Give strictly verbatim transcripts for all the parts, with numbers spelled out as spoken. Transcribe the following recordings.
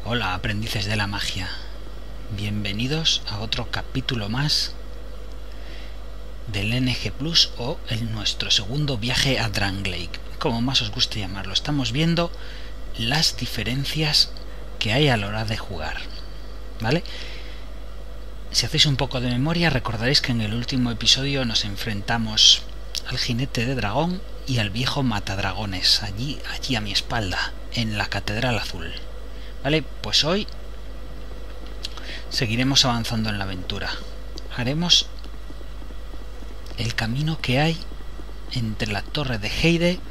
Hola, aprendices de la magia. Bienvenidos a otro capítulo más del N G Plus o en nuestro segundo viaje a Drangleic, como más os guste llamarlo. Estamos viendo las diferencias que hay a la hora de jugar, ¿vale? Si hacéis un poco de memoria, recordaréis que en el último episodio nos enfrentamos al jinete de dragón y al viejo matadragones, allí, allí a mi espalda, en la Catedral Azul. Vale, pues hoy seguiremos avanzando en la aventura. Haremos el camino que hay entre la Torre de Heide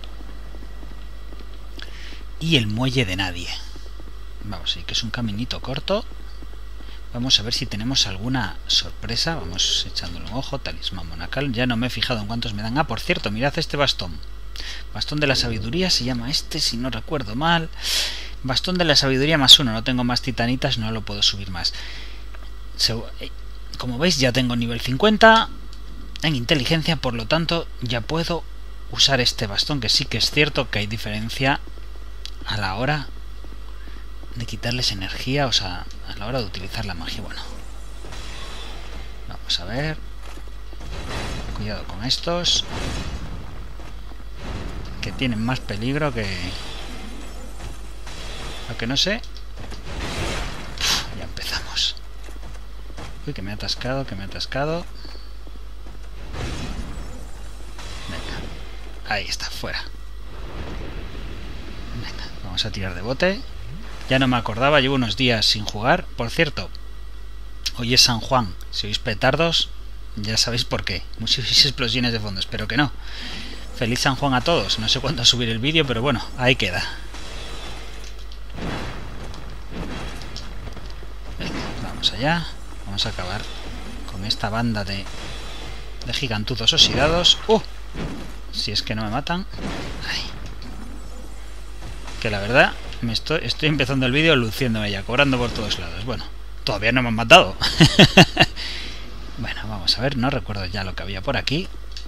y el Muelle de Nadie. Vamos, sí que es un caminito corto. Vamos a ver si tenemos alguna sorpresa. Vamos echándole un ojo. Talismán monacal. Ya no me he fijado en cuántos me dan. Ah, por cierto, mirad este bastón. Bastón de la sabiduría se llama este, si no recuerdo mal. Bastón de la sabiduría más uno. No tengo más titanitas, no lo puedo subir más. Como veis, ya tengo nivel cincuenta en inteligencia, por lo tanto ya puedo usar este bastón, que sí que es cierto que hay diferencia a la hora de quitarles energía, o sea, a la hora de utilizar la magia. Bueno, vamos a ver. Cuidado con estos, que tienen más peligro que... Lo que no sé... Uf, ya empezamos. Uy, que me ha atascado, que me ha atascado. Venga, ahí está, fuera. Venga, vamos a tirar de bote. Ya no me acordaba, llevo unos días sin jugar. Por cierto, hoy es San Juan. Si oís petardos, ya sabéis por qué. Muchas explosiones de fondo, espero que no. Feliz San Juan a todos. No sé cuándo subir el vídeo, pero bueno, ahí queda. Venga, vamos allá. Vamos a acabar con esta banda de, de gigantuzos oxidados. ¡Uh! Si es que no me matan. Ay. Que la verdad... Me estoy, estoy empezando el vídeo luciéndome ya, cobrando por todos lados. Bueno, todavía no me han matado. Bueno, vamos a ver, no recuerdo ya lo que había por aquí.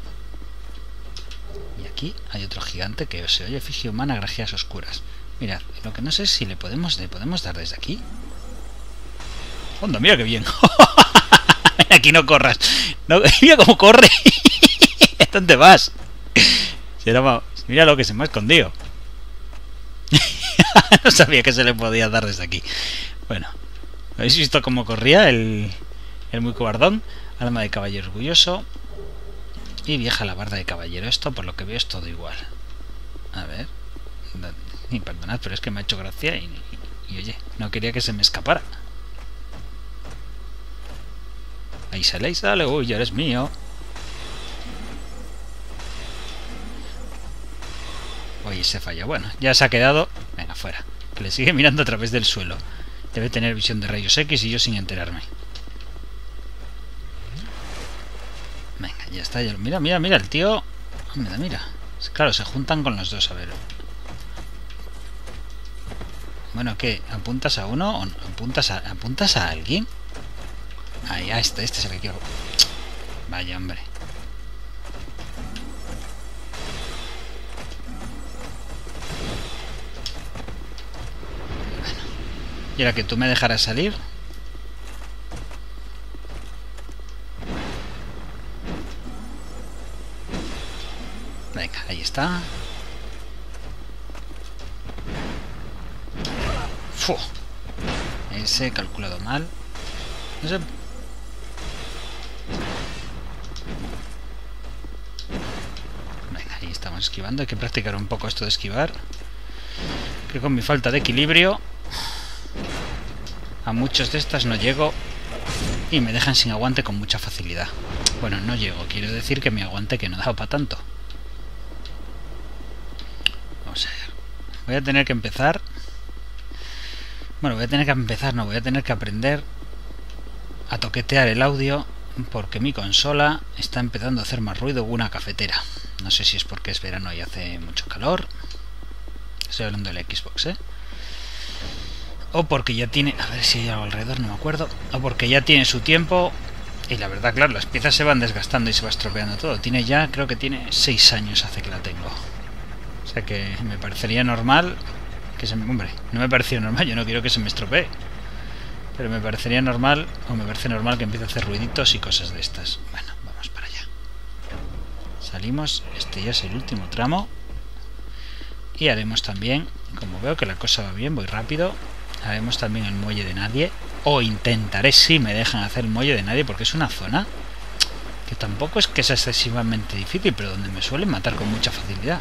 Y aquí hay otro gigante que se oye efigie humana, grajeas oscuras. Mirad, lo que no sé es si le podemos, le podemos dar desde aquí. ¡Onda, mira qué bien! Aquí no corras. No, mira cómo corre. ¿Dónde vas? Mira lo que se me ha escondido. No sabía que se le podía dar desde aquí. Bueno, ¿habéis visto cómo corría el, el muy cobardón? Alma de caballero orgulloso y vieja alabarda de caballero. Esto, por lo que veo, es todo igual. A ver. Y perdonad, pero es que me ha hecho gracia y, y, y oye, no quería que se me escapara. Ahí sale, ahí sale. Uy, ya eres mío. Oye, se falla. Bueno, ya se ha quedado. Venga, fuera. Que le sigue mirando a través del suelo. Debe tener visión de rayos X y yo sin enterarme. Venga, ya está. Ya... Mira, mira, mira, el tío... Mira, mira. Claro, se juntan con los dos, a ver. Bueno, ¿qué? ¿Apuntas a uno o no? ¿Apuntas a, ¿apuntas a alguien? Ahí, a este, este es el que quiero... Vaya, hombre. Y ahora que tú me dejarás salir. Venga, ahí está. ¡Fu! Ese calculado mal. No sé. Venga, ahí estamos esquivando. Hay que practicar un poco esto de esquivar. Que con mi falta de equilibrio... A muchos de estas no llego y me dejan sin aguante con mucha facilidad. Bueno, no llego, quiero decir que mi aguante que no da para tanto. Vamos a ver. Voy a tener que empezar... Bueno, voy a tener que empezar, no, voy a tener que aprender a toquetear el audio porque mi consola está empezando a hacer más ruido que una cafetera. No sé si es porque es verano y hace mucho calor. Estoy hablando del Xbox, ¿eh? O porque ya tiene... A ver si hay algo alrededor, no me acuerdo. O porque ya tiene su tiempo. Y la verdad, claro, las piezas se van desgastando y se va estropeando todo. Tiene ya, creo que tiene seis años hace que la tengo. O sea que me parecería normal que se me... Hombre, no me pareció normal, yo no quiero que se me estropee. Pero me parecería normal, o me parece normal que empiece a hacer ruiditos y cosas de estas. Bueno, vamos para allá. Salimos, este ya es el último tramo. Y haremos también, como veo que la cosa va bien, voy rápido, haremos también el muelle de nadie. O intentaré, si me dejan hacer el muelle de nadie, porque es una zona que tampoco es que sea excesivamente difícil, pero donde me suelen matar con mucha facilidad.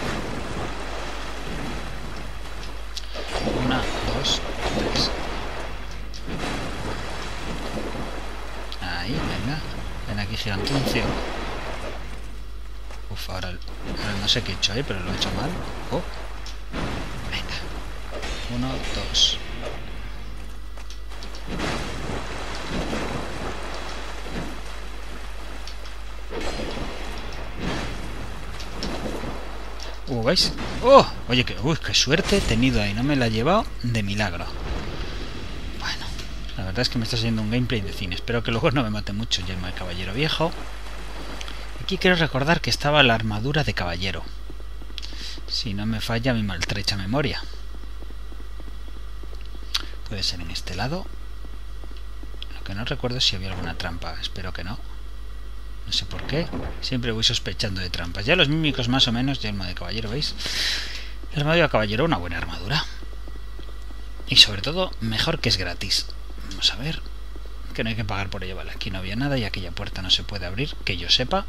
Una, dos, tres. Ahí, venga. Ven aquí, gigantuncio. Uf, ahora, ahora no sé qué he hecho ahí, pero lo he hecho mal. Oh. Venga. Uno, dos. Uh, ¿veis? ¡Oh! Oye, que, uy, qué suerte he tenido ahí. No me la he llevado de milagro. Bueno, la verdad es que me está saliendo un gameplay de cine. Espero que luego no me mate mucho yelmo de caballero viejo. Aquí quiero recordar que estaba la armadura de caballero. Si no me falla mi maltrecha memoria. Puede ser en este lado. Lo que no recuerdo es si había alguna trampa. Espero que no. No sé por qué. Siempre voy sospechando de trampas. Ya los mímicos más o menos. Yelmo de caballero, ¿veis? La armadura de caballero, una buena armadura. Y sobre todo, mejor que es gratis. Vamos a ver. Que no hay que pagar por ello. Vale, aquí no había nada y aquella puerta no se puede abrir. Que yo sepa.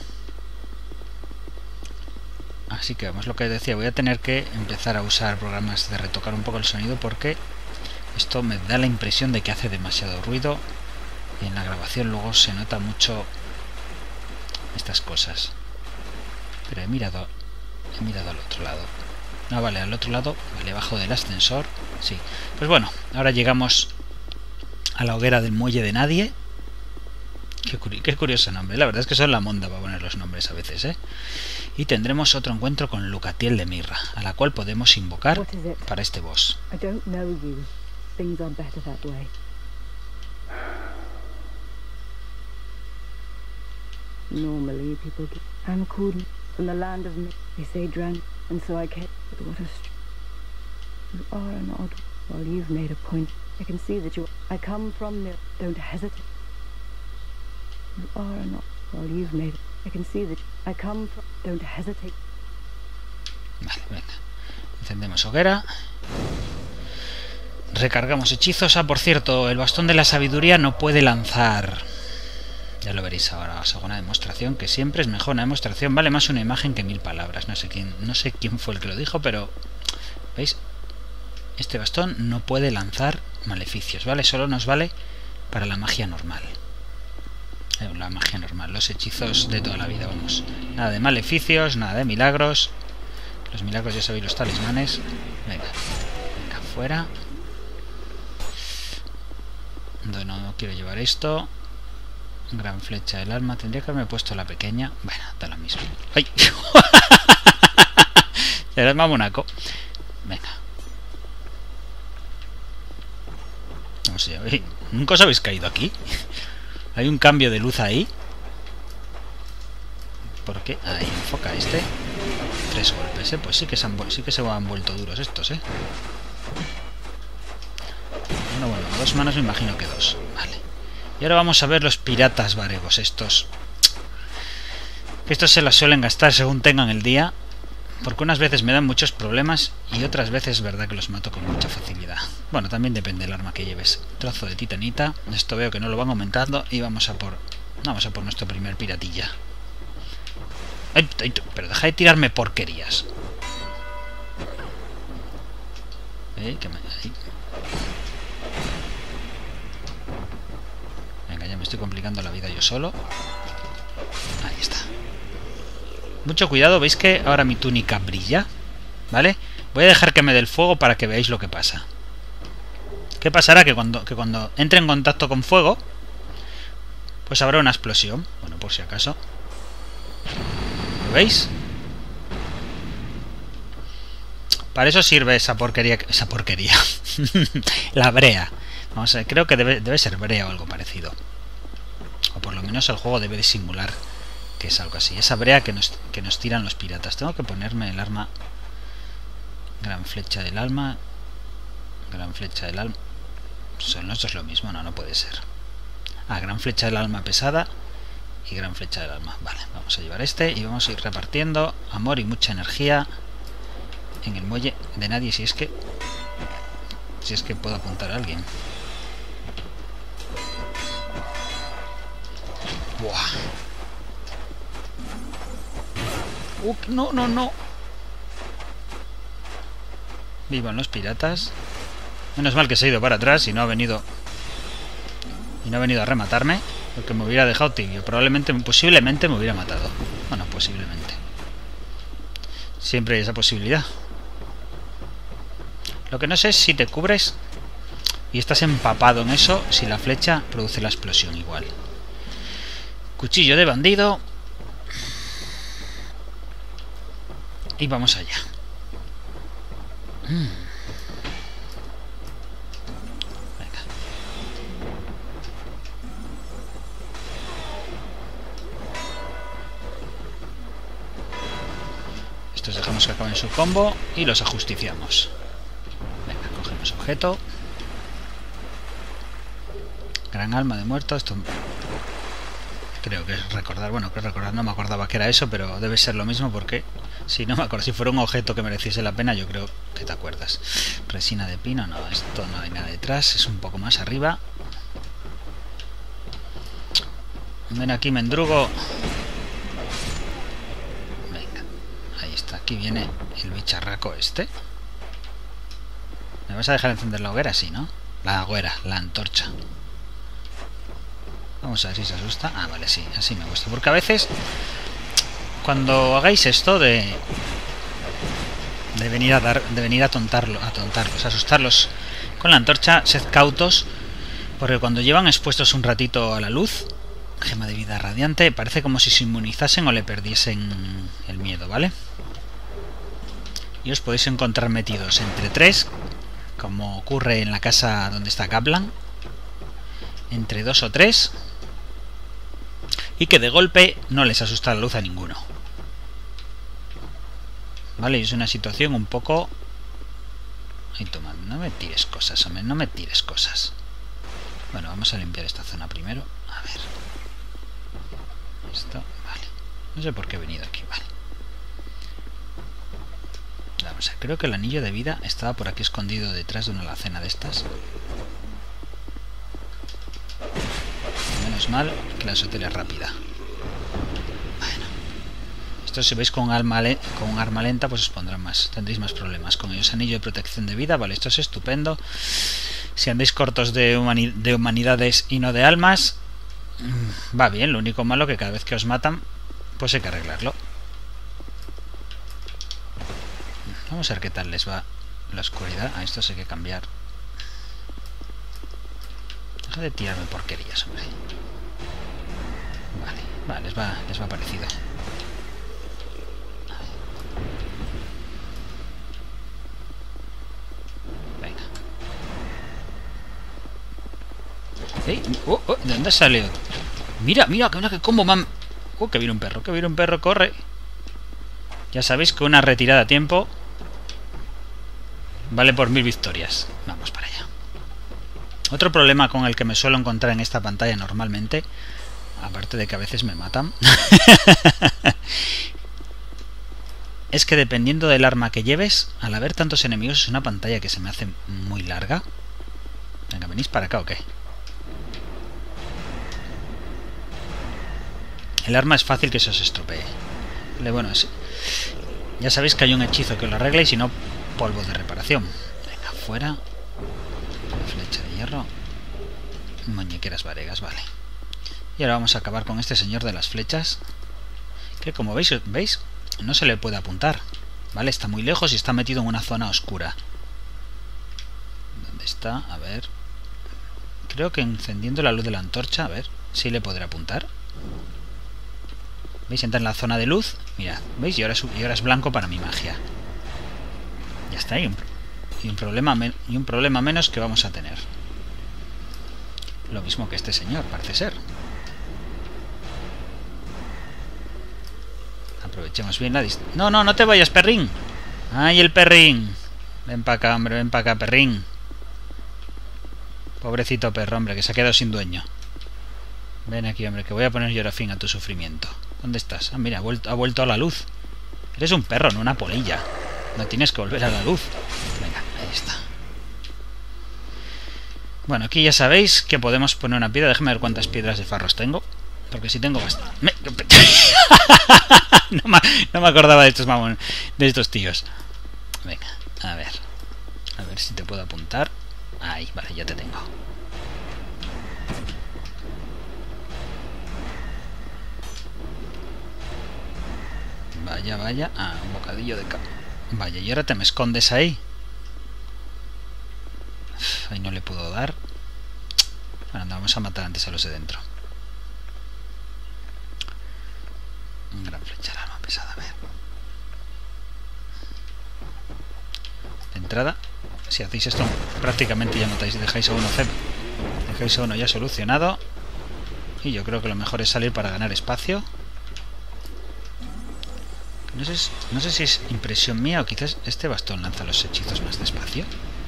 Así que vamos, lo que decía. Voy a tener que empezar a usar programas de retocar un poco el sonido. Porque esto me da la impresión de que hace demasiado ruido. Y en la grabación luego se nota mucho estas cosas. Pero he mirado he mirado al otro lado. Ah, vale, al otro lado, vale, abajo del ascensor. Sí, pues bueno, ahora llegamos a la hoguera del muelle de nadie. Qué, curi qué curioso nombre, la verdad es que son la monda para poner los nombres a veces, ¿eh? Y tendremos otro encuentro con Lucatiel de Mirra, a la cual podemos invocar para este boss. Normally people get I'm called from the land of myth. They say drank, and so I came. But what a str you are an odd. Well, you've made a point. I can see that you. I come from myth. Don't hesitate. You are an odd. Well, you've made. I can see that I come from. Don't hesitate. Vale, venga. Encendemos hoguera. Recargamos hechizos. Ah, por cierto, el bastón de la sabiduría no puede lanzar. Ya lo veréis ahora, os hago una demostración, que siempre es mejor una demostración, vale más una imagen que mil palabras. No sé quién, no sé quién fue el que lo dijo, pero ¿veis? Este bastón no puede lanzar maleficios, ¿vale? Solo nos vale para la magia normal. Eh, la magia normal, los hechizos de toda la vida, vamos. Nada de maleficios, nada de milagros. Los milagros ya sabéis, los talismanes. Venga, venga, fuera. No, no quiero llevar esto. Gran flecha del alma. Tendría que haberme puesto la pequeña. Bueno, da lo mismo. ¡Ay! Eres mamonaco. Venga. Vamos allá. ¿Nunca os habéis caído aquí? Hay un cambio de luz ahí. ¿Por qué? Ahí, enfoca este. Tres golpes, ¿eh? Pues sí que se han, sí que se han vuelto duros estos, ¿eh? Bueno, bueno, a dos manos me imagino que dos. Vale. Y ahora vamos a ver los piratas varegos, estos. Que estos se las suelen gastar según tengan el día. Porque unas veces me dan muchos problemas y otras veces es verdad que los mato con mucha facilidad. Bueno, también depende del arma que lleves. Trozo de titanita. Esto veo que no lo van aumentando y vamos a por... Vamos a por nuestro primer piratilla. Ay, ay, pero deja de tirarme porquerías. Eh, que me... Ay. Venga, ya me estoy complicando la vida yo solo. Ahí está. Mucho cuidado, veis que ahora mi túnica brilla, ¿vale? Voy a dejar que me dé el fuego para que veáis lo que pasa. ¿Qué pasará? Que cuando, que cuando entre en contacto con fuego, pues habrá una explosión. Bueno, por si acaso. ¿Lo veis? Para eso sirve esa porquería. Esa porquería. La brea. Vamos a ver, creo que debe, debe ser brea o algo parecido. O por lo menos el juego debe de simular que es algo así. Esa brea que nos, que nos tiran los piratas. Tengo que ponerme el arma Gran flecha del alma. Gran flecha del alma. Son esto es lo mismo, no, no puede ser. Ah, gran flecha del alma pesada y gran flecha del alma. Vale, vamos a llevar este y vamos a ir repartiendo amor y mucha energía en el muelle de nadie, si es que si es que puedo apuntar a alguien. Buah. Uh, no, no, no. Vivan los piratas. Menos mal que se ha ido para atrás y no ha venido y no ha venido a rematarme, porque me hubiera dejado tibio. Probablemente, posiblemente me hubiera matado. Bueno, posiblemente. Siempre hay esa posibilidad. Lo que no sé es si te cubres y estás empapado en eso, si la flecha produce la explosión igual. Cuchillo de bandido. Y vamos allá. Mm. Venga. Estos dejamos que acaben su combo y los ajusticiamos. Venga, cogemos objeto. Gran alma de muerto. Esto creo que es recordar. Bueno, que recordar, no me acordaba que era eso, pero debe ser lo mismo porque si no me acuerdo, si fuera un objeto que mereciese la pena, yo creo que te acuerdas. Resina de pino, no, esto no hay nada detrás, es un poco más arriba. Ven aquí, mendrugo. Venga, ahí está, aquí viene el bicharraco este. ¿Me vas a dejar encender la hoguera? Sí, ¿no? La hoguera, la antorcha. Vamos a ver si se asusta. Ah, vale, sí, así me gusta. Porque a veces, cuando hagáis esto de de venir a dar, de venir a tontarlo, a tontarlos, a asustarlos con la antorcha, sed cautos, porque cuando llevan expuestos un ratito a la luz, gema de vida radiante, parece como si se inmunizasen o le perdiesen el miedo, ¿vale? Y os podéis encontrar metidos entre tres, como ocurre en la casa donde está Kaplan, entre dos o tres, y que de golpe no les asusta la luz a ninguno. Vale, y es una situación un poco... Ay, toma, no me tires cosas, hombre, no me tires cosas. Bueno, vamos a limpiar esta zona primero. A ver. Esto, vale. No sé por qué he venido aquí, vale. Vamos a ver, creo que el anillo de vida estaba por aquí escondido detrás de una alacena de estas. Menos mal que la azotea es rápida. Bueno. Esto si veis con, alma con un arma lenta, pues os pondrán más. Tendréis más problemas. Con ellos anillo de protección de vida. Vale, esto es estupendo. Si andáis cortos de, humani de humanidades y no de almas, va bien. Lo único malo que cada vez que os matan, pues hay que arreglarlo. Vamos a ver qué tal les va la oscuridad. A estos hay que cambiar. Deja de tirarme porquerías, hombre. Vale, vale, les va, les va parecido. Venga. ¡Ey! Oh, oh, ¿de dónde salió? Mira, mira, que, que combo, man. Oh, que viene un perro, que viene un perro, corre. Ya sabéis que una retirada a tiempo vale por mil victorias. Vamos para allá. Otro problema con el que me suelo encontrar en esta pantalla normalmente, aparte de que a veces me matan, es que dependiendo del arma que lleves, al haber tantos enemigos, es una pantalla que se me hace muy larga. Venga, ¿venís para acá o qué? El arma es fácil que se os estropee. Bueno, es... ya sabéis que hay un hechizo que lo arregla y si no, polvo de reparación. Venga, fuera. Flecha de hierro. Muñequeras varegas, vale. Y ahora vamos a acabar con este señor de las flechas, que como veis, ¿veis? No se le puede apuntar, ¿vale? Está muy lejos y está metido en una zona oscura. ¿Dónde está? A ver. Creo que encendiendo la luz de la antorcha, a ver, sí le podré apuntar. ¿Veis? Entra en la zona de luz. Mirad, ¿veis? Y ahora es, y ahora es blanco para mi magia. Ya está ahí. Y un problema, y un problema menos que vamos a tener. Lo mismo que este señor, parece ser. Aprovechemos bien la distancia. No, no, no te vayas, perrín. ¡Ay, el perrín! Ven para acá, hombre, ven para acá, perrín. Pobrecito perro, hombre, que se ha quedado sin dueño. Ven aquí, hombre, que voy a poner yo fin a tu sufrimiento. ¿Dónde estás? Ah, mira, ha vuelto, ha vuelto a la luz. Eres un perro, no una polilla. No tienes que volver a la luz. Venga, ahí está. Bueno, aquí ya sabéis que podemos poner una piedra. Déjame ver cuántas piedras de farros tengo. Porque si tengo bastante... Me... no, me... no me acordaba de estos mamón, de estos tíos. Venga, a ver. A ver si te puedo apuntar. Ahí, vale, ya te tengo. Vaya, vaya. Ah, un bocadillo de carne. Vaya, y ahora te me escondes ahí. Uf, ahí no le puedo dar. Bueno, vamos a matar antes a los de dentro. Un gran flecha de arma pesada, a ver. De entrada, si hacéis esto, prácticamente ya notáis, dejáis a uno cero. Dejáis a uno ya solucionado. Y yo creo que lo mejor es salir para ganar espacio. No sé, no sé si es impresión mía o quizás este bastón lanza los hechizos más despacio.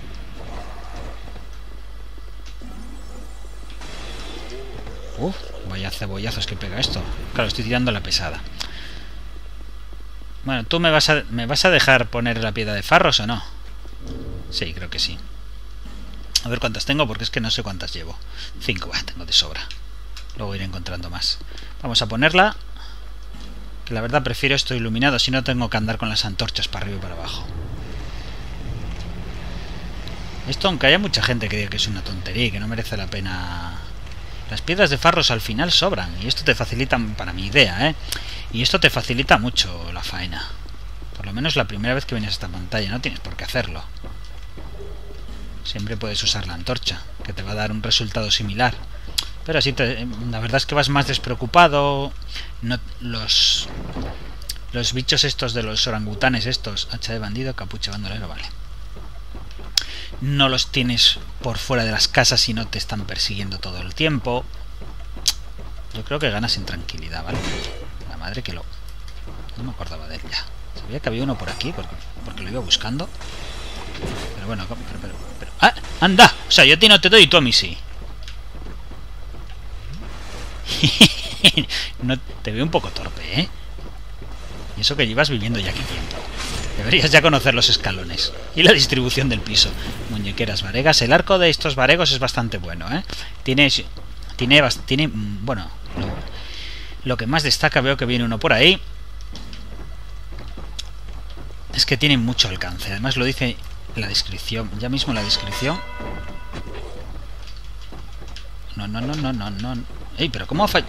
Uf, vaya cebollazos que pega esto. Claro, estoy tirando la pesada. Bueno, ¿tú me vas a, me vas a dejar poner la piedra de farros o no? Sí, creo que sí. A ver cuántas tengo, porque es que no sé cuántas llevo. Cinco, bah, tengo de sobra. Luego iré encontrando más. Vamos a ponerla. Que la verdad prefiero esto iluminado, si no tengo que andar con las antorchas para arriba y para abajo. Esto, aunque haya mucha gente que diga que es una tontería y que no merece la pena... Las piedras de farros al final sobran. Y esto te facilita, para mi idea, ¿eh? Y esto te facilita mucho la faena. Por lo menos la primera vez que vienes a esta pantalla. No tienes por qué hacerlo. Siempre puedes usar la antorcha, que te va a dar un resultado similar. Pero así, te, la verdad es que vas más despreocupado. No, los los bichos estos de los orangutanes estos, hacha de bandido, capucha bandolero, vale. No los tienes por fuera de las casas y no te están persiguiendo todo el tiempo. Yo creo que ganas en tranquilidad, ¿vale? La madre que lo... No me acordaba de él ya. Sabía que había uno por aquí porque, porque lo iba buscando. Pero bueno, pero, pero, pero... ¡Ah! ¡Anda! O sea, yo a ti no te doy y tú a mí sí. No, te veo un poco torpe, ¿eh? Y eso que llevas viviendo ya aquí tiempo. Deberías ya conocer los escalones y la distribución del piso. Muñequeras varegas. El arco de estos varegos es bastante bueno, ¿eh? Tiene... Tiene... tiene bueno... Lo, lo que más destaca, veo que viene uno por ahí, es que tiene mucho alcance. Además lo dice en la descripción. Ya mismo en la descripción. No, no, no, no, no, no. Ey, pero ¿cómo ha fallado?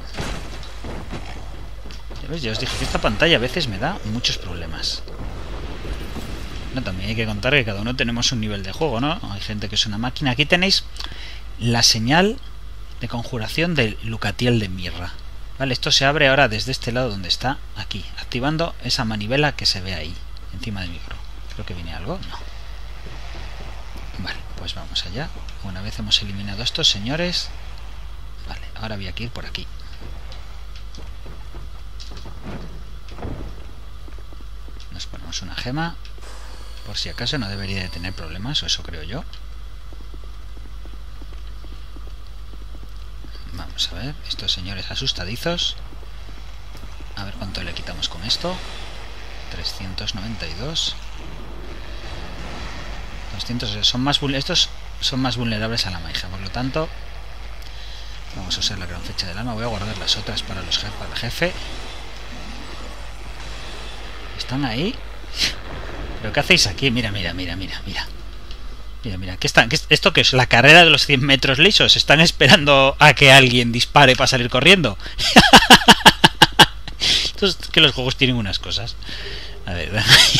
Ya ves, ya os dije que esta pantalla a veces me da muchos problemas. No, también hay que contar que cada uno tenemos un nivel de juego, ¿no? Hay gente que es una máquina. Aquí tenéis la señal de conjuración del Lucatiel de mirra. Vale, esto se abre ahora desde este lado donde está, aquí, activando esa manivela que se ve ahí, encima del micro. Creo que viene algo, no. Vale, pues vamos allá. Una vez hemos eliminado a estos señores... Vale, ahora voy a ir por aquí. Nos ponemos una gema. Por si acaso no debería de tener problemas, o eso creo yo. Vamos a ver, estos señores asustadizos. A ver cuánto le quitamos con esto. trescientos noventa y dos. doscientos, son más, estos son más vulnerables a la magia, por lo tanto... Vamos a usar la gran flecha del alma. Voy a guardar las otras para, los jef para el jefe. ¿Están ahí? ¿Pero qué hacéis aquí? Mira, mira, mira, mira, mira. Mira, mira, ¿qué están? ¿Qué es ¿esto qué es? ¿La carrera de los cien metros lisos? ¿Están esperando a que alguien dispare para salir corriendo? Entonces, que los juegos tienen unas cosas. A ver.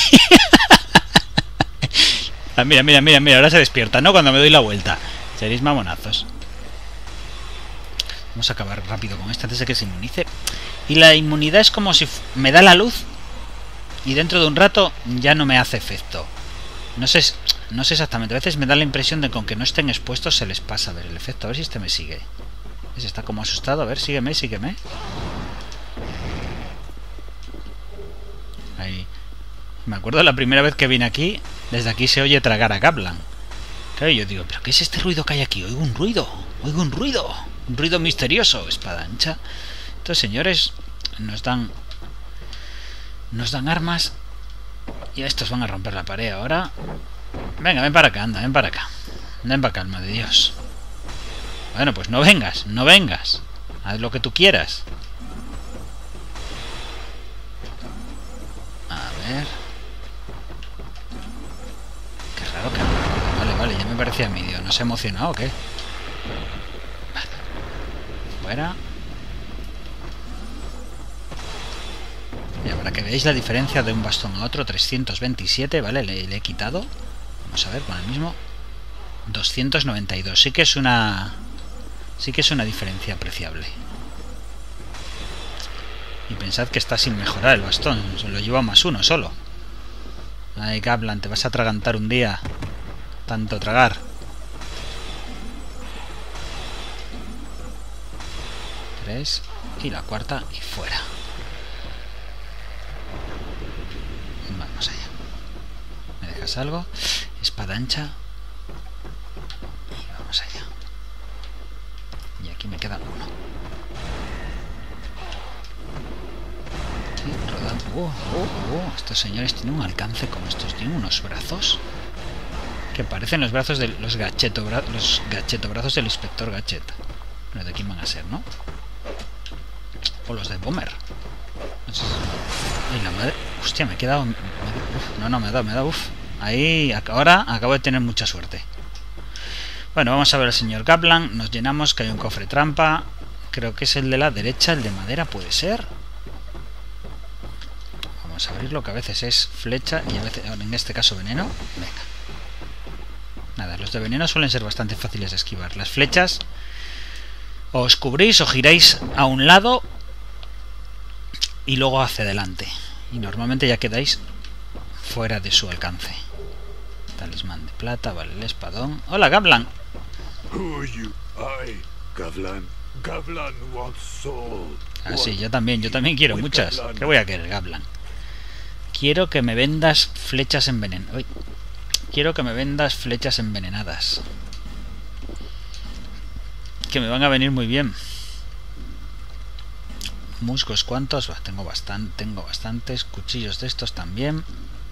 Ah, mira, mira, mira, mira, ahora se despierta, ¿no? Cuando me doy la vuelta. Seréis mamonazos. Vamos a acabar rápido con esta antes de que se inmunice. Y la inmunidad es como si me da la luz y dentro de un rato ya no me hace efecto. No sé, no sé exactamente. A veces me da la impresión de que aunque no estén expuestos se les pasa a ver el efecto. A ver si este me sigue. Ese está como asustado. A ver, sígueme, sígueme. Ahí. Me acuerdo la primera vez que vine aquí, desde aquí se oye tragar a Gablan. Claro, yo digo, ¿pero qué es este ruido que hay aquí? Oigo un ruido, oigo un ruido, un ruido misterioso, espada ancha. Estos señores nos dan, nos dan armas y estos van a romper la pared ahora. Venga, ven para acá, anda, ven para acá. Ven para acá, alma de Dios. Bueno, pues no vengas, no vengas. Haz lo que tú quieras. A ver. Qué raro que... Vale, vale, ya me parecía a mí, Dios. ¿No se ha emocionado o qué? Vale. Fuera. Ya, para que veáis la diferencia de un bastón a otro, trescientos veintisiete, ¿vale? Le, le he quitado. Vamos a ver, con el mismo. doscientos noventa y dos. Sí que es una... Sí que es una diferencia apreciable. Y pensad que está sin mejorar el bastón. Se lo lleva más uno solo. Ay, Gablan, te vas a atragantar un día. Tanto tragar. Tres. Y la cuarta y fuera. Vamos allá. ¿Me dejas algo? Espada ancha. Y vamos allá. Y aquí me queda uno. Sí, rodando. Oh, oh, oh. Estos señores tienen un alcance como estos. Tienen unos brazos que parecen los brazos de los gacheto, bra los gacheto brazos del inspector Gadget. Pero de quién van a ser, ¿no? O los de Bomber. No sé. Ay, la madre. Hostia, me he quedado. Me... Uf, no, no, me ha dado, me ha dado. Uf. Ahí, ahora acabo de tener mucha suerte. Bueno, vamos a ver al señor Gablan. Nos llenamos, que hay un cofre trampa. Creo que es el de la derecha, el de madera, puede ser. Vamos a abrirlo, que a veces es flecha y a veces, en este caso, veneno. Venga. Nada, los de veneno suelen ser bastante fáciles de esquivar. Las flechas os cubrís o giráis a un lado y luego hacia adelante. Y normalmente ya quedáis fuera de su alcance. Talismán de plata, vale, el espadón. ¡Hola, Gablan! Who are you? I, Gavlan. Gavlan wants soul. Ah, sí, yo también, yo también quiero muchas. ¿Qué voy a querer, Gablan? Quiero que me vendas flechas envenenadas. Uy. Quiero que me vendas flechas envenenadas. Que me van a venir muy bien. Musgos, ¿cuántos? Bah, tengo bastante, tengo bastantes. Cuchillos de estos también.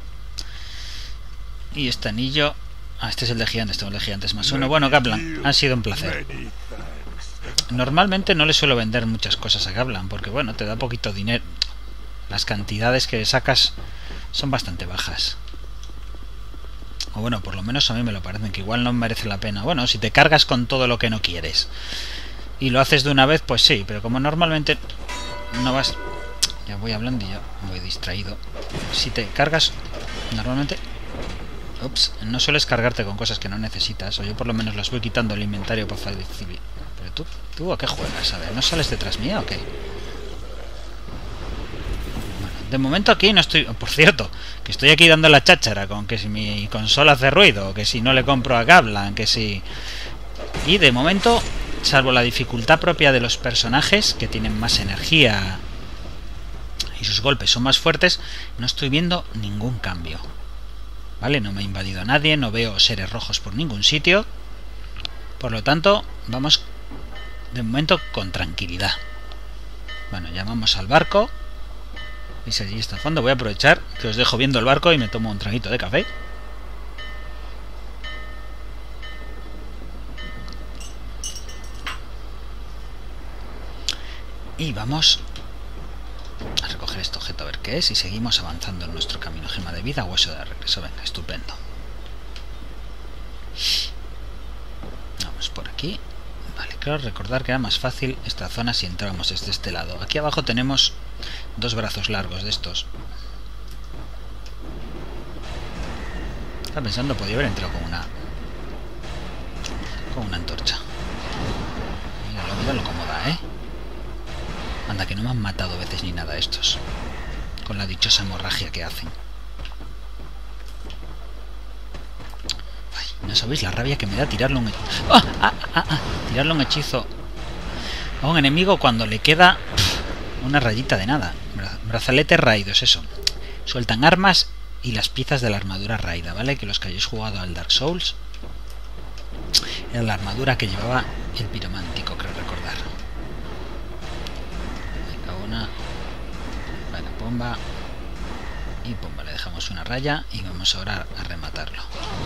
Y este anillo. Ah, este es el de gigantes, tengo el de gigantes más uno. Bueno, Gablan, ha sido un placer. Normalmente no le suelo vender muchas cosas a Gablan, porque bueno, te da poquito dinero. Las cantidades que sacas son bastante bajas. O bueno, por lo menos a mí me lo parecen, que igual no merece la pena. Bueno, si te cargas con todo lo que no quieres y lo haces de una vez, pues sí, pero como normalmente no vas... Ya voy hablando y ya voy distraído. Si te cargas normalmente... Ups, no sueles cargarte con cosas que no necesitas, o yo por lo menos las voy quitando el inventario para facilitar. Pero tú, ¿tú a qué juegas? A ver, ¿no sales detrás mía o qué? De momento aquí no estoy... Por cierto, que estoy aquí dando la cháchara con que si mi consola hace ruido, que si no le compro a Gablan, que si... Y de momento, salvo la dificultad propia de los personajes, que tienen más energía y sus golpes son más fuertes, no estoy viendo ningún cambio. ¿Vale? No me ha invadido a nadie, no veo seres rojos por ningún sitio. Por lo tanto, vamos de momento con tranquilidad. Bueno, llamamos al barco. ¿Veis allí está el fondo? Voy a aprovechar que os dejo viendo el barco y me tomo un traguito de café. Y vamos a recoger este objeto a ver qué es y seguimos avanzando en nuestro camino. Gema de vida, hueso de regreso. Venga, estupendo. Vamos por aquí. Vale, claro, recordar que era más fácil esta zona si entrábamos desde este lado. Aquí abajo tenemos dos brazos largos de estos. Estaba pensando, podía haber entrado con una con una antorcha. Mira, mira lo cómoda, ¿eh? Anda, que no me han matado veces ni nada estos. Con la dichosa hemorragia que hacen. Ay, no sabéis la rabia que me da tirarle un hechizo. ¡Ah! ¡Ah! ¡Ah! ¡Ah! Tirarle un hechizo a un enemigo cuando le queda pff, una rayita de nada. Bra brazaletes raídos, eso. Sueltan armas y las piezas de la armadura Raida, ¿vale? Que los que hayáis jugado al Dark Souls, era la armadura que llevaba el piromántico, creo recordar. Venga, una. Vale, bomba. Y bomba, le dejamos una raya y vamos ahora a rematarlo.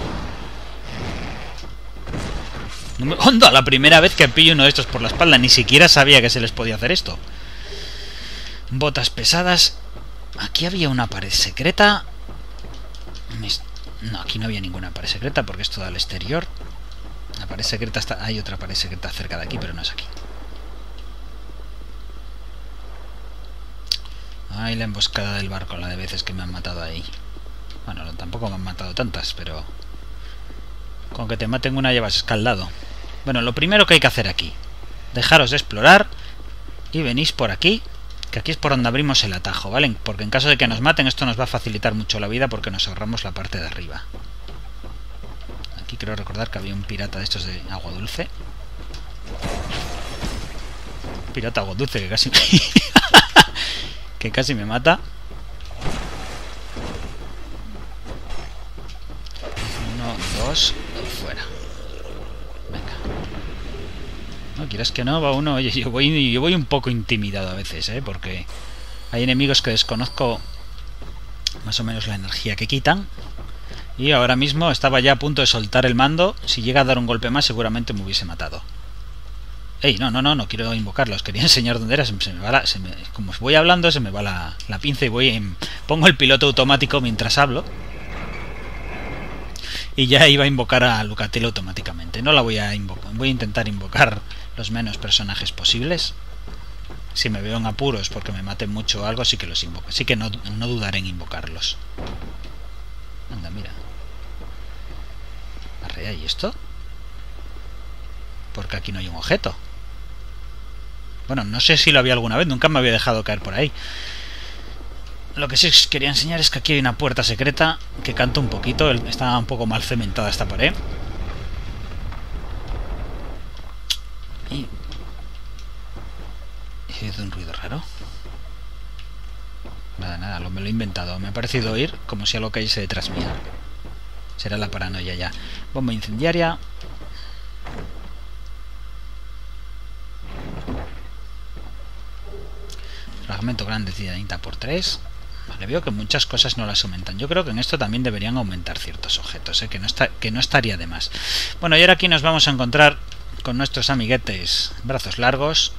No me... ¡Onda! La primera vez que pillo uno de estos por la espalda, ni siquiera sabía que se les podía hacer esto. Botas pesadas. Aquí había una pared secreta. No, aquí no había ninguna pared secreta porque esto da al exterior. La pared secreta está... Hay otra pared secreta cerca de aquí, pero no es aquí. Ay, la emboscada del barco, la de veces que me han matado ahí. Bueno, tampoco me han matado tantas, pero... Con que te maten una llevas escaldado. Bueno, lo primero que hay que hacer aquí, dejaros de explorar y venís por aquí, que aquí es por donde abrimos el atajo, ¿vale? Porque en caso de que nos maten esto nos va a facilitar mucho la vida porque nos ahorramos la parte de arriba. Aquí creo recordar que había un pirata de estos de agua dulce. Pirata agua dulce que casi me... que casi me mata. Uno, dos, fuera. Venga. No quieras que no, va uno. Oye, yo voy, yo voy un poco intimidado a veces, ¿eh? Porque hay enemigos que desconozco más o menos la energía que quitan. Y ahora mismo estaba ya a punto de soltar el mando. Si llega a dar un golpe más, seguramente me hubiese matado. Ey, no, no, no, no quiero invocarlos. Quería enseñar dónde era. Se, se me va la, se me, como voy hablando, se me va la, la pinza y voy en, pongo el piloto automático mientras hablo. Y ya iba a invocar a Lucatelo automáticamente. No la voy a invocar. Voy a intentar invocar los menos personajes posibles. Si me veo en apuros porque me maten mucho o algo, sí que los invoco. Sí que no, no dudaré en invocarlos. Anda, mira. Arrea, ¿y esto? Porque aquí no hay un objeto. Bueno, no sé si lo había alguna vez. Nunca me había dejado caer por ahí. Lo que sí os quería enseñar es que aquí hay una puerta secreta que canta un poquito. Está un poco mal cementada esta pared. Y... he oído un ruido raro. Nada, nada, lo, me lo he inventado. Me ha parecido oír como si algo cayese detrás mía. Será la paranoia ya. Bomba incendiaria. Fragmento grande de titanita por tres. Vale, veo que muchas cosas no las aumentan. Yo creo que en esto también deberían aumentar ciertos objetos, ¿eh? que, no está, que no estaría de más. Bueno, y ahora aquí nos vamos a encontrar con nuestros amiguetes brazos largos.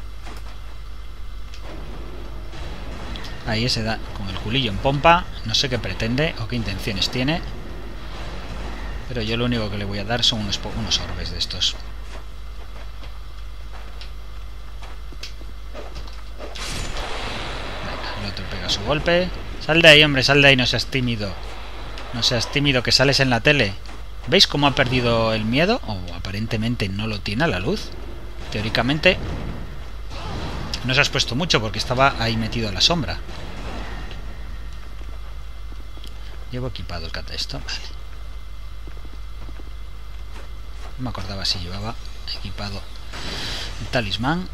Ahí ese da con el culillo en pompa. No sé qué pretende o qué intenciones tiene. Pero yo lo único que le voy a dar son unos, unos orbes de estos. Venga, el otro pega su golpe. Sal de ahí, hombre, sal de ahí, no seas tímido. No seas tímido, que sales en la tele. ¿Veis cómo ha perdido el miedo? O aparentemente no lo tiene a la luz. Teóricamente no se has puesto mucho porque estaba ahí metido a la sombra. Llevo equipado el catasto, vale. No me acordaba si llevaba equipado el talismán.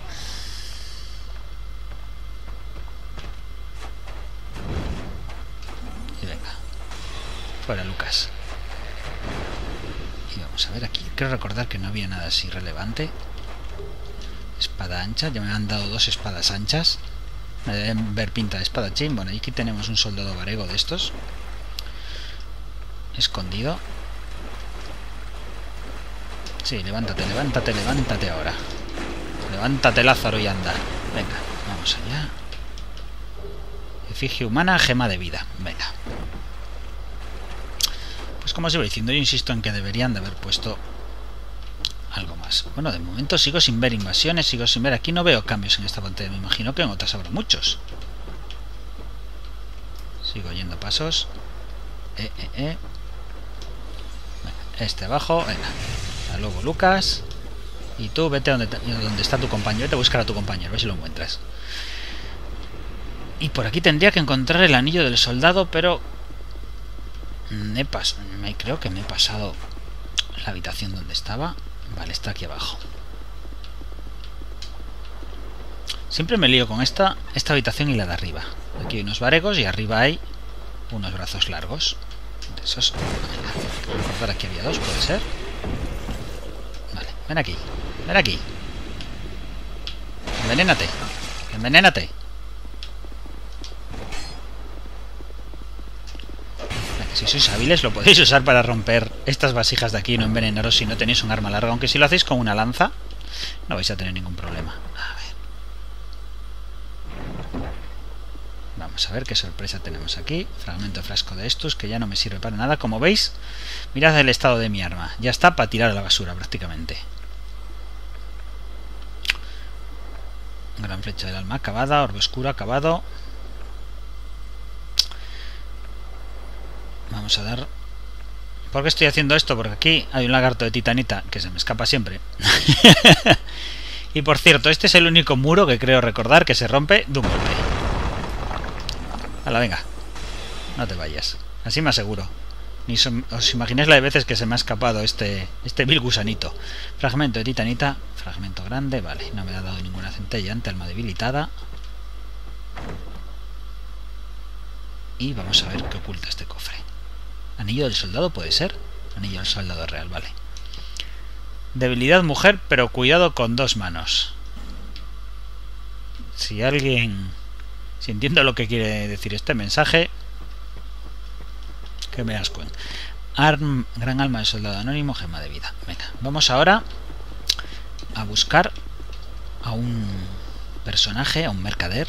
Y venga. Fuera, Lucas. Y vamos a ver aquí. Quiero recordar que no había nada así relevante. Espada ancha. Ya me han dado dos espadas anchas. Me deben ver pinta de espadachín. Bueno, y aquí tenemos un soldado varego de estos. Escondido. Sí, levántate, levántate, levántate ahora. Levántate, Lázaro, y anda. Venga, vamos allá. Efigie humana, gema de vida. Venga. Pues como os iba diciendo, yo insisto en que deberían de haber puesto algo más. Bueno, de momento sigo sin ver invasiones, sigo sin ver... Aquí no veo cambios en esta pantalla, me imagino que en otras habrá muchos. Sigo oyendo pasos. Eh, eh, eh. Venga, este abajo, venga. Hasta luego, Lucas. Y tú vete donde, donde está tu compañero. Vete a buscar a tu compañero, a ver si lo encuentras. Y por aquí tendría que encontrar el anillo del soldado, pero... Me pas... me creo que me he pasado la habitación donde estaba. Vale, está aquí abajo. Siempre me lío con esta, esta habitación y la de arriba. Aquí hay unos varegos y arriba hay unos brazos largos. De esos. Venga, recordar aquí había dos, puede ser. Vale, ven aquí. Ven aquí. Envenénate. Envenénate. Si sois hábiles lo podéis usar para romper estas vasijas de aquí y no envenenaros si no tenéis un arma larga. Aunque si lo hacéis con una lanza no vais a tener ningún problema. A ver. Vamos a ver qué sorpresa tenemos aquí. Fragmento de frasco de estos que ya no me sirve para nada. Como veis, mirad el estado de mi arma. Ya está para tirar a la basura prácticamente. Gran flecha del alma acabada. Orbe oscuro acabado. Vamos a dar... ¿Por qué estoy haciendo esto? Porque aquí hay un lagarto de titanita que se me escapa siempre. Y por cierto, este es el único muro que creo recordar que se rompe de un golpe. Hala, venga. No te vayas. Así me aseguro. Ni so os imagináis la de veces que se me ha escapado este, este vil gusanito. Fragmento de titanita. Fragmento grande. Vale, no me ha dado ninguna centellante. Alma debilitada. Y vamos a ver qué oculta este cofre. Anillo del soldado puede ser. Anillo del soldado real, vale. Debilidad mujer, pero cuidado con dos manos. Si alguien... Si entiendo lo que quiere decir este mensaje, que me das cuenta. Arm, gran alma del soldado anónimo, gema de vida. Venga, vamos ahora a buscar a un personaje, a un mercader,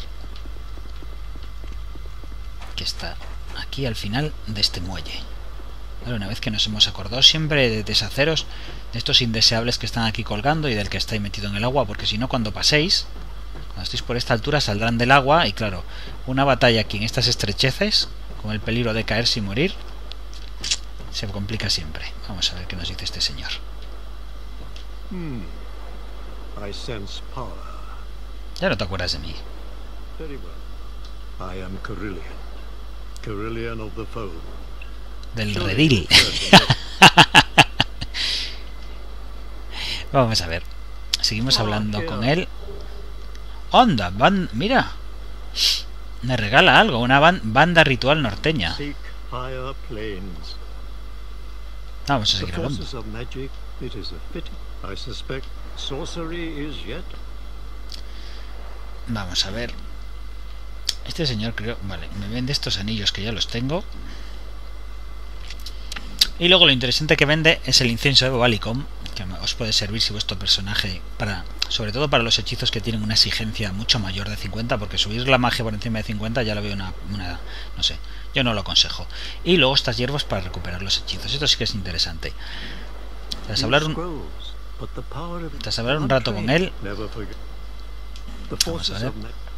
que está aquí al final de este muelle. Vale, una vez que nos hemos acordado siempre de deshaceros de estos indeseables que están aquí colgando y del que estáis metido en el agua, porque si no, cuando paséis, cuando estéis por esta altura, saldrán del agua y claro, una batalla aquí en estas estrecheces, con el peligro de caerse y morir, se complica siempre. Vamos a ver qué nos dice este señor. Hmm. I sense power. Ya no te acuerdas de mí. Very well. I am Carillion. Carillion of the Fold. Del redil. Vamos a ver. Seguimos hablando con él. Onda, van, mira. Me regala algo, una ban banda ritual norteña. Vamos a seguir hablando. Vamos a ver. Este señor creo... Vale, me vende estos anillos que ya los tengo. Y luego lo interesante que vende es el incienso de Bobalicom, que os puede servir si vuestro personaje, para, sobre todo para los hechizos que tienen una exigencia mucho mayor de cincuenta, porque subir la magia por encima de cincuenta ya lo veo una, una... no sé, yo no lo aconsejo. Y luego estas hierbas para recuperar los hechizos, esto sí que es interesante. Tras hablar un, tras hablar un rato con él, vamos a ver.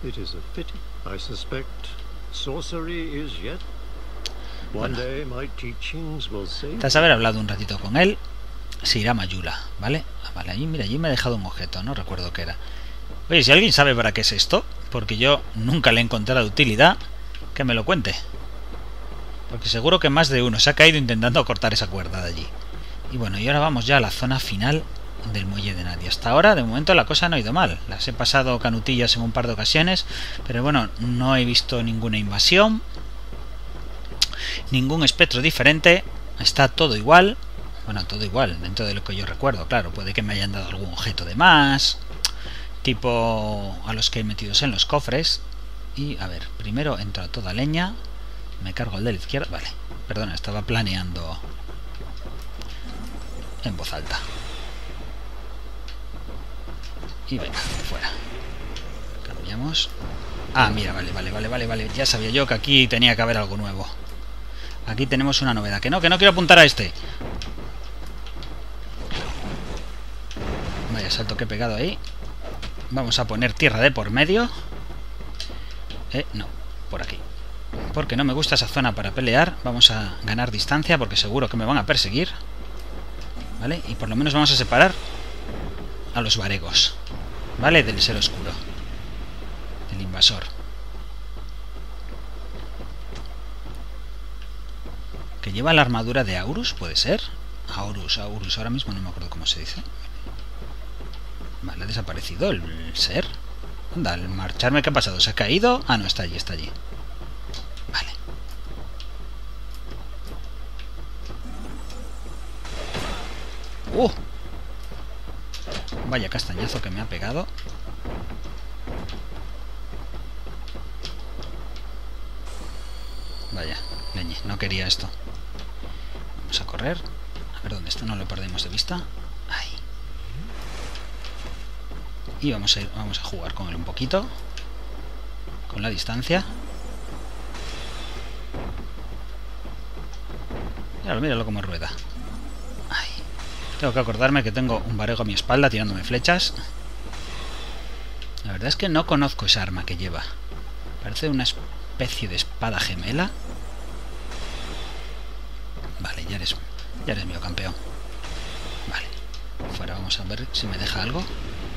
Bueno, tras haber hablado un ratito con él, se irá a Mayula, ¿vale? Ah, vale, allí, mira, allí me ha dejado un objeto, no recuerdo qué era. Oye, si alguien sabe para qué es esto, porque yo nunca le he encontrado utilidad, que me lo cuente. Porque seguro que más de uno se ha caído intentando cortar esa cuerda de allí. Y bueno, y ahora vamos ya a la zona final del muelle de Nadia. Hasta ahora, de momento, la cosa no ha ido mal. Las he pasado canutillas en un par de ocasiones, pero bueno, no he visto ninguna invasión. Ningún espectro diferente, está todo igual. Bueno, todo igual, dentro de lo que yo recuerdo. Claro, puede que me hayan dado algún objeto de más, tipo a los que he metido en los cofres. Y a ver, primero entro a toda leña, me cargo el de la izquierda. Vale, perdona, estaba planeando en voz alta. Y venga, fuera. Cambiamos. Ah, mira, vale, vale, vale, vale, vale. Ya sabía yo que aquí tenía que haber algo nuevo. Aquí tenemos una novedad. Que no, que no quiero apuntar a este. Vaya salto que he pegado ahí. Vamos a poner tierra de por medio. Eh, no, por aquí. Porque no me gusta esa zona para pelear. Vamos a ganar distancia porque seguro que me van a perseguir. ¿Vale? Y por lo menos vamos a separar a los varegos. ¿Vale? Del ser oscuro. Del invasor. Que lleva la armadura de Aurus, ¿puede ser? Aurus, Aurus, ahora mismo no me acuerdo cómo se dice. Vale, ha desaparecido el ser. Anda, al marcharme, ¿qué ha pasado? ¿Se ha caído? Ah, no, está allí, está allí. Vale. ¡Uh! Vaya castañazo que me ha pegado. Vaya, leñe, no quería esto. Vamos a correr. A ver dónde está, no lo perdemos de vista. Ahí. Y vamos a ir, vamos a jugar con él un poquito. Con la distancia. Míralo, míralo como rueda. Ahí. Tengo que acordarme que tengo un varego a mi espalda tirándome flechas. La verdad es que no conozco esa arma que lleva. Parece una especie de espada gemela. Vale, ya eres, ya eres mío, campeón. Vale. Fuera, vamos a ver si me deja algo.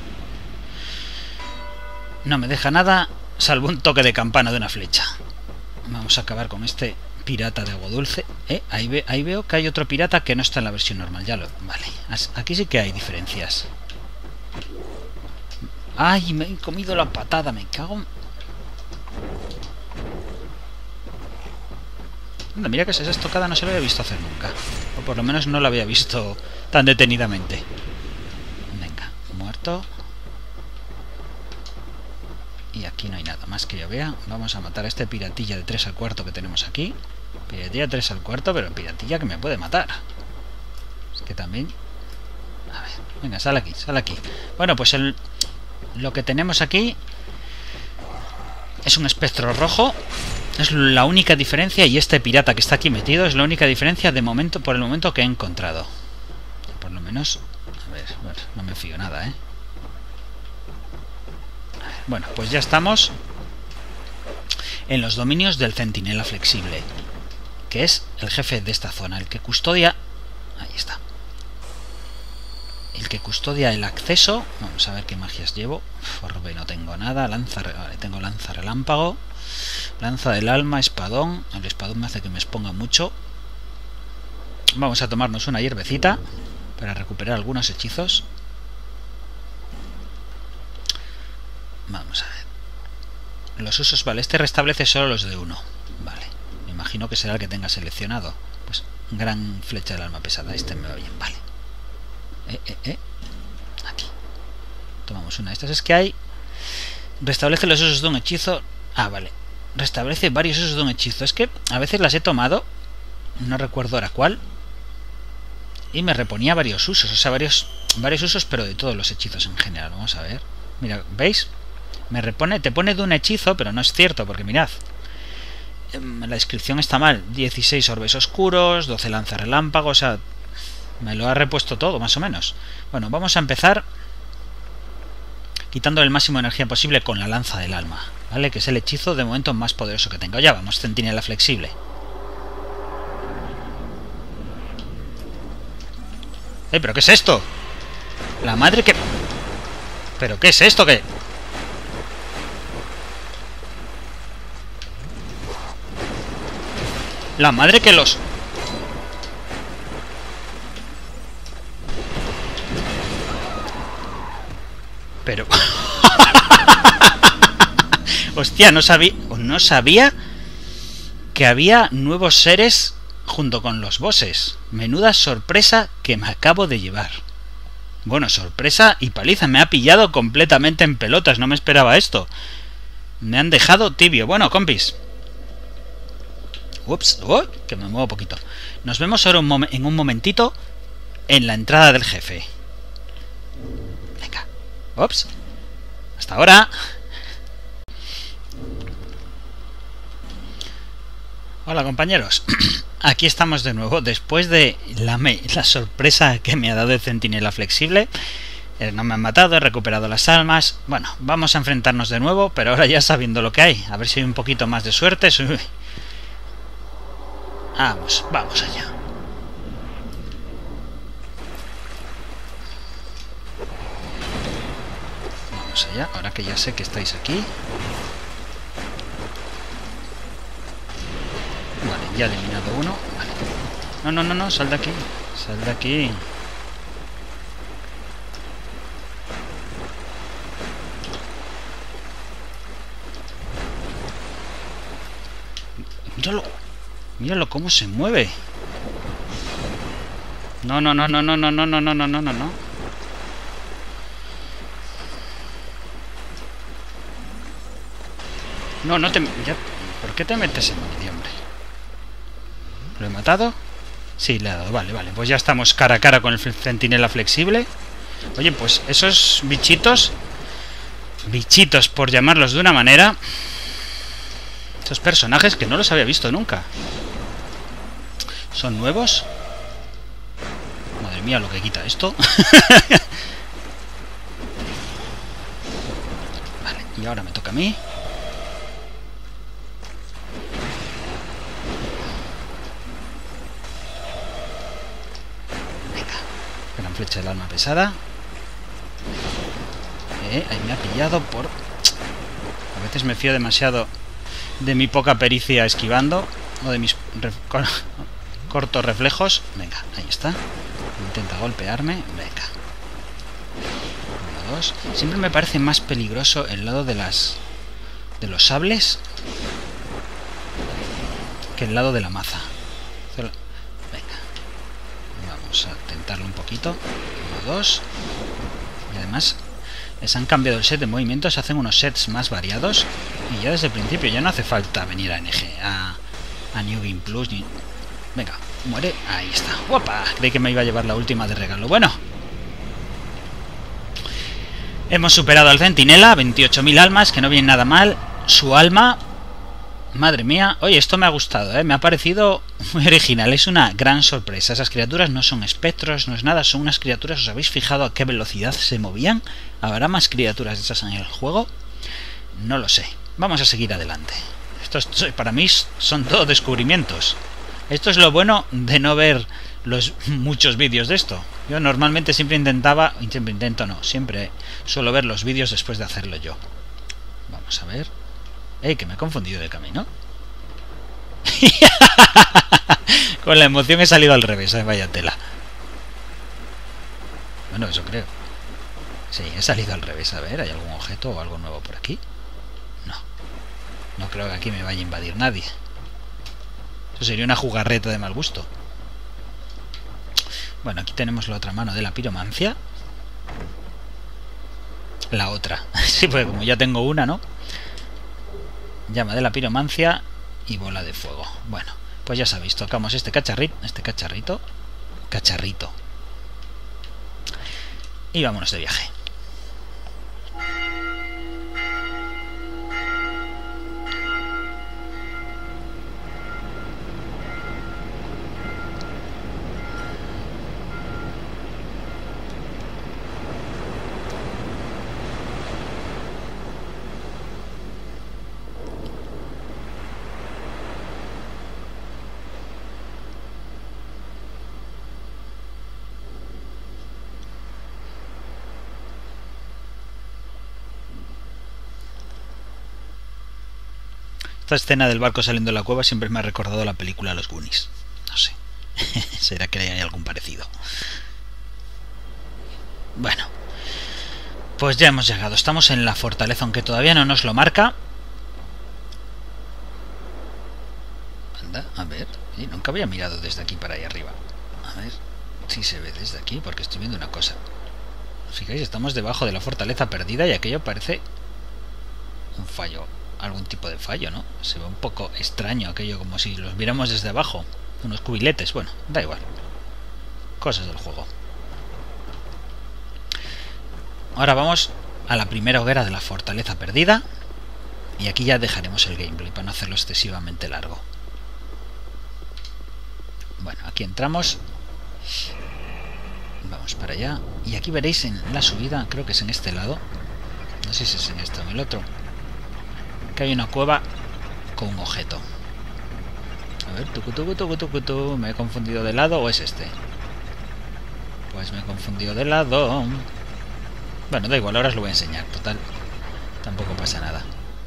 No me deja nada, salvo un toque de campana de una flecha. Vamos a acabar con este pirata de agua dulce. Eh, ahí, ve, ahí veo que hay otro pirata que no está en la versión normal. Ya lo... Vale. Aquí sí que hay diferencias. ¡Ay! Me he comido la patada. Me cago en... Anda, mira que esa estocada no se lo había visto hacer nunca. O por lo menos no la había visto tan detenidamente. Venga, muerto. Y aquí no hay nada más que yo vea. Vamos a matar a este piratilla de tres al cuarto que tenemos aquí. Piratilla de tres al cuarto, pero piratilla que me puede matar. Es que también... A ver, venga, sal aquí, sal aquí. Bueno, pues el... lo que tenemos aquí es un espectro rojo. Es la única diferencia. Y este pirata que está aquí metido es la única diferencia de momento, por el momento que he encontrado. Por lo menos... A ver, a ver, no me fío nada, ¿eh? Bueno, pues ya estamos en los dominios del centinela flexible, que es el jefe de esta zona, el que custodia... Ahí está. El que custodia el acceso. Vamos a ver qué magias llevo. Forbe no tengo nada. Lanza... Vale, tengo lanza relámpago. Lanza del alma, espadón. El espadón me hace que me exponga mucho. Vamos a tomarnos una hierbecita para recuperar algunos hechizos. Vamos a ver. Los usos, vale, este restablece solo los de uno. Vale, me imagino que será el que tenga seleccionado. Pues gran flecha del alma pesada. Este me va bien, vale. Eh, eh, eh. Aquí. Tomamos una de estas. Es que hay... Restablece los usos de un hechizo. Ah, vale. Restablece varios usos de un hechizo. Es que a veces las he tomado. No recuerdo ahora cuál. Y me reponía varios usos. O sea, varios, varios usos, pero de todos los hechizos en general. Vamos a ver. Mira, ¿veis? Me repone, te pone de un hechizo, pero no es cierto, porque mirad, la descripción está mal. dieciséis orbes oscuros, doce lanza relámpago, o sea, me lo ha repuesto todo, más o menos. Bueno, vamos a empezar quitando el máximo de energía posible con la lanza del alma, ¿vale? Que es el hechizo de momento más poderoso que tengo. Ya vamos, centinela flexible. ¡Eh, pero qué es esto! La madre que... ¿Pero qué es esto que...? La madre que los... Pero... Hostia, no sabía... No sabía que había nuevos seres junto con los bosses. Menuda sorpresa que me acabo de llevar. Bueno, sorpresa y paliza. Me ha pillado completamente en pelotas. No me esperaba esto. Me han dejado tibio. Bueno, compis. Ups, oh, que me muevo poquito. Nos vemos ahora un en un momentito en la entrada del jefe. Venga. Ups. Hasta ahora. Hola, compañeros. Aquí estamos de nuevo. Después de la, me la sorpresa que me ha dado el centinela flexible. Eh, no me han matado, he recuperado las almas. Bueno, vamos a enfrentarnos de nuevo, pero ahora ya sabiendo lo que hay. A ver si hay un poquito más de suerte. Vamos, vamos allá. Vamos allá, ahora que ya sé que estáis aquí. Vale, ya he eliminado uno. Vale. No, no, no, no, sal de aquí. Sal de aquí. Míralo. Míralo cómo se mueve. No, no, no, no, no, no, no, no, no, no, no, no, no. No, no te... Ya, ¿por qué te metes en medio, hombre? ¿Lo he matado? Sí, le he dado. Vale, vale. Pues ya estamos cara a cara con el centinela flexible. Oye, pues esos bichitos... Bichitos, por llamarlos de una manera... Esos personajes que no los había visto nunca. ¿Son nuevos? Madre mía, lo que quita esto. Vale, y ahora me toca a mí. Venga. Gran flecha del alma pesada. Eh, ahí me ha pillado por... A veces me fío demasiado de mi poca pericia esquivando. O de mis ref... cortos reflejos. Venga, ahí está. Intenta golpearme. Venga. Uno, dos. Siempre me parece más peligroso el lado de las... de los sables que el lado de la maza. Venga. Vamos a tentarlo un poquito. Uno, dos. Y además les han cambiado el set de movimientos. Hacen unos sets más variados. Y ya desde el principio ya no hace falta venir a N G. A, a New Game Plus. Ni... Venga, muere. Ahí está. ¡Guapa! Creí que me iba a llevar la última de regalo. Bueno. Hemos superado al centinela. veintiocho mil almas, que no viene nada mal. Su alma... Madre mía. Oye, esto me ha gustado, ¿eh? Me ha parecido muy original. Es una gran sorpresa. Esas criaturas no son espectros, no es nada. Son unas criaturas... ¿Os habéis fijado a qué velocidad se movían? ¿Habrá más criaturas de esas en el juego? No lo sé. Vamos a seguir adelante. Estos, para mí, son todo descubrimientos. Esto es lo bueno de no ver los muchos vídeos de esto. Yo normalmente siempre intentaba, siempre intento no, siempre suelo ver los vídeos después de hacerlo yo. Vamos a ver. ¡Ey, que me he confundido de camino! Con la emoción he salido al revés, ¿eh? Vaya tela. Bueno, eso creo. Sí, he salido al revés. A ver, ¿hay algún objeto o algo nuevo por aquí? No. No creo que aquí me vaya a invadir nadie. Eso sería una jugarreta de mal gusto. Bueno, aquí tenemos la otra mano de la piromancia. La otra. Sí, porque como ya tengo una, ¿no? Llama de la piromancia y bola de fuego. Bueno, pues ya sabéis, tocamos este cacharrito. Este cacharrito. Cacharrito. Y vámonos de viaje. Esta escena del barco saliendo de la cueva siempre me ha recordado la película Los Goonies. No sé. ¿Será que hay algún parecido? Bueno. Pues ya hemos llegado. Estamos en la fortaleza, aunque todavía no nos lo marca. Anda, a ver. Sí, nunca había mirado desde aquí para ahí arriba. A ver si se ve desde aquí, porque estoy viendo una cosa. Fijáis, estamos debajo de la fortaleza perdida y aquello parece un fallo. Algún tipo de fallo, ¿no? Se ve un poco extraño aquello, como si los viéramos desde abajo. Unos cubiletes, bueno, da igual. Cosas del juego. Ahora vamos a la primera hoguera de la fortaleza perdida. Y aquí ya dejaremos el gameplay para no hacerlo excesivamente largo. Bueno, aquí entramos. Vamos para allá. Y aquí veréis en la subida, creo que es en este lado. No sé si es en este o en el otro. Que hay una cueva con un objeto. A ver, tucu, tucu, tucu, tucu, tucu. ¿Me he confundido de lado o es este? Pues me he confundido de lado. Bueno, da igual, ahora os lo voy a enseñar. Total, tampoco pasa nada.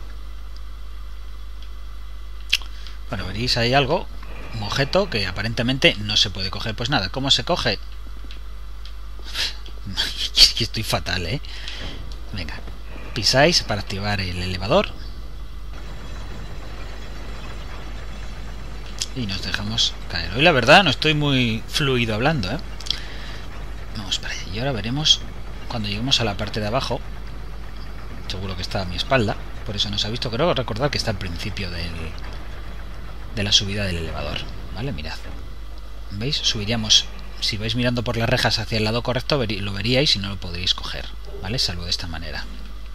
Bueno, veréis ahí algo. Un objeto que aparentemente no se puede coger. Pues nada, ¿cómo se coge? Es que estoy fatal, ¿eh? Venga, pisáis para activar el elevador. Y nos dejamos caer. Hoy la verdad no estoy muy fluido hablando, ¿eh? Vamos para allá. Y ahora veremos cuando lleguemos a la parte de abajo. Seguro que está a mi espalda, por eso no se ha visto. Creo recordar que está al principio del, de la subida del elevador. Vale, mirad. ¿Veis? Subiríamos. Si vais mirando por las rejas hacia el lado correcto, ver, lo veríais y no lo podríais coger. ¿Vale? Salvo de esta manera.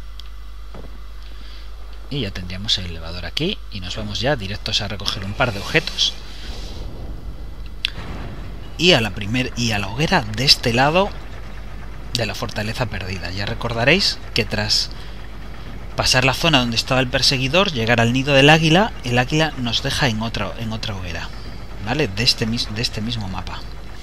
Y ya tendríamos el elevador aquí. Y nos vamos ya directos a recoger un par de objetos. Y a la primer, y a la hoguera de este lado de la fortaleza perdida. Ya recordaréis que tras pasar la zona donde estaba el perseguidor, llegar al nido del águila, el águila nos deja en otra, en otra hoguera, ¿vale? De este, de este mismo mapa.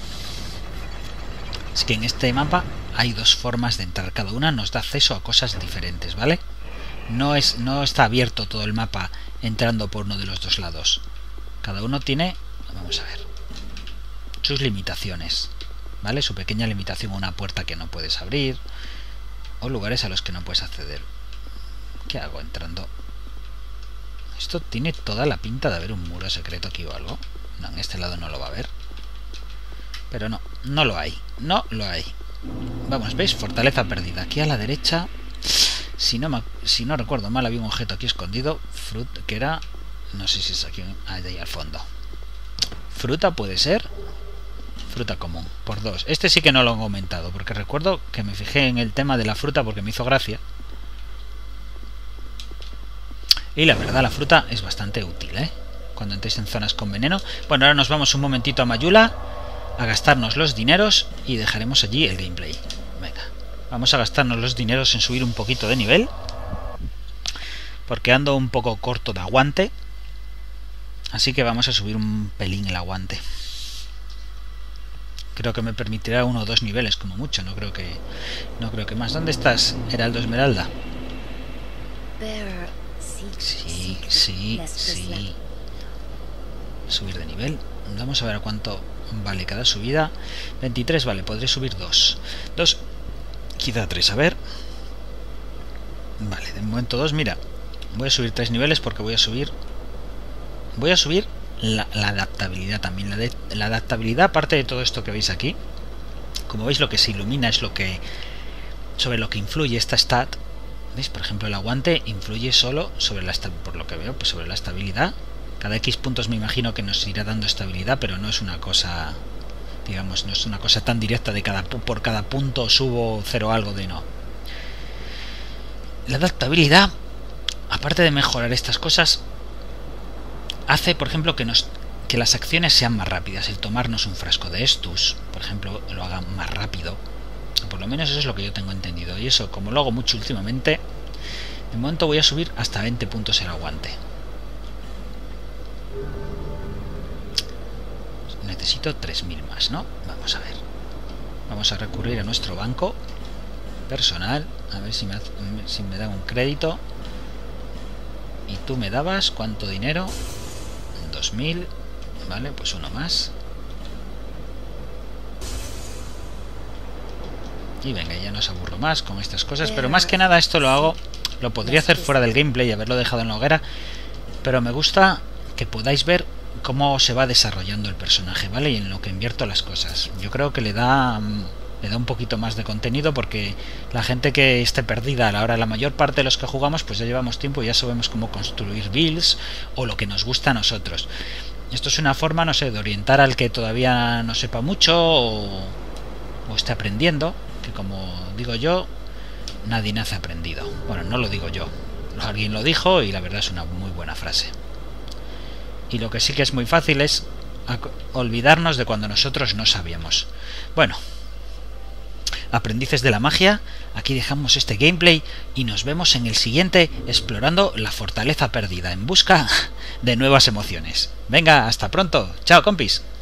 Es que en este mapa hay dos formas de entrar, cada una nos da acceso a cosas diferentes, ¿vale? No, es, no está abierto todo el mapa entrando por uno de los dos lados. Cada uno tiene, vamos a ver, sus limitaciones, ¿vale? Su pequeña limitación, una puerta que no puedes abrir, o lugares a los que no puedes acceder. ¿Qué hago entrando? Esto tiene toda la pinta de haber un muro secreto aquí o algo. No, en este lado no lo va a haber. Pero no, no lo hay. No lo hay. Vamos, ¿veis? Fortaleza perdida. Aquí a la derecha, si no, me, si no recuerdo mal, había un objeto aquí escondido. Fruit, que era... No sé si es aquí, ahí al fondo. Fruta puede ser. Fruta común, por dos. Este sí que no lo he comentado, porque recuerdo que me fijé en el tema de la fruta porque me hizo gracia. Y la verdad, la fruta es bastante útil, ¿eh? Cuando entréis en zonas con veneno. Bueno, ahora nos vamos un momentito a Mayula a gastarnos los dineros y dejaremos allí el gameplay. Venga, vamos a gastarnos los dineros en subir un poquito de nivel, porque ando un poco corto de aguante. Así que vamos a subir un pelín el aguante. Creo que me permitirá uno o dos niveles como mucho. No creo que, no creo que más. ¿Dónde estás, Heraldo Esmeralda? Sí, sí, sí. Subir de nivel. Vamos a ver a cuánto vale cada subida. veintitrés, vale, podré subir dos. dos, quizá tres, a ver. Vale, de momento dos, mira. Voy a subir tres niveles porque voy a subir... Voy a subir la, la adaptabilidad también. La, de, la adaptabilidad, aparte de todo esto que veis aquí. Como veis, lo que se ilumina es lo que... sobre lo que influye esta stat. ¿Veis? Por ejemplo, el aguante influye solo sobre la, por lo que veo, pues sobre la estabilidad. Cada X puntos me imagino que nos irá dando estabilidad, pero no es una cosa, digamos, no es una cosa tan directa de cada por cada punto subo cero algo de no. La adaptabilidad, aparte de mejorar estas cosas, hace, por ejemplo, que nos que las acciones sean más rápidas. El tomarnos un frasco de estus, por ejemplo, lo haga más rápido. Por lo menos eso es lo que yo tengo entendido. Y eso, como lo hago mucho últimamente, de momento voy a subir hasta veinte puntos el aguante. Necesito tres mil más, ¿no? Vamos a ver. Vamos a recurrir a nuestro banco personal. A ver si me, si me dan un crédito. Y tú me dabas, ¿cuánto dinero? dos mil. Vale, pues uno más. Y venga, ya no os aburro más con estas cosas, pero más que nada esto lo hago, lo podría hacer fuera del gameplay y haberlo dejado en la hoguera, pero me gusta que podáis ver cómo se va desarrollando el personaje, ¿vale? Y en lo que invierto las cosas. Yo creo que le da le da un poquito más de contenido, porque la gente que esté perdida a la hora, la mayor parte de los que jugamos, pues ya llevamos tiempo y ya sabemos cómo construir builds o lo que nos gusta a nosotros. Esto es una forma, no sé, de orientar al que todavía no sepa mucho o, o esté aprendiendo. Que como digo yo, nadie nace aprendido. Bueno, no lo digo yo, alguien lo dijo y la verdad es una muy buena frase. Y lo que sí que es muy fácil es olvidarnos de cuando nosotros no sabíamos. Bueno, aprendices de la magia, aquí dejamos este gameplay y nos vemos en el siguiente explorando la fortaleza perdida en busca de nuevas emociones. Venga, hasta pronto. Chao, compis.